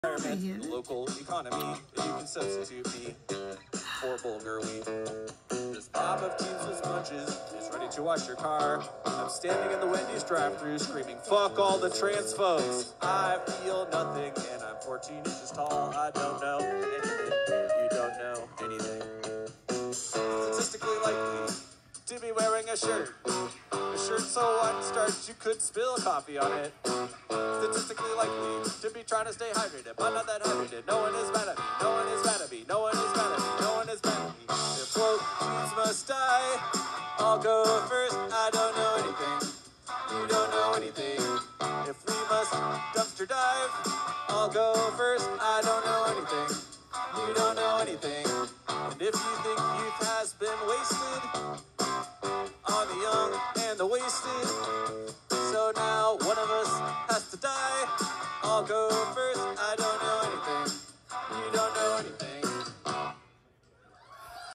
environment, the local economy, if you can substitute me for Bulgur wheat. This mob of teens with sponges is ready to wash your car. I'm standing in the Wendy's drive-thru screaming, fuck all the trans folks. I feel nothing and I'm 14 inches tall. I don't know anything. You don't know anything. Statistically likely to be wearing a shirt so unstarched you could spill coffee on it. Statistically likely to be trying to stay hydrated, but not that hydrated. No one is mad at me, no one is mad at me, no one is mad at me, no one is mad at me. If woke teens must die, I'll go first. I don't know anything, you don't know anything. If we must dumpster dive, I'll go first. I don't know anything, you don't know anything. And if you think youth has been wasted on the young and the wasted, so now one of us has to die. I'll go first. I don't know anything. You don't know anything.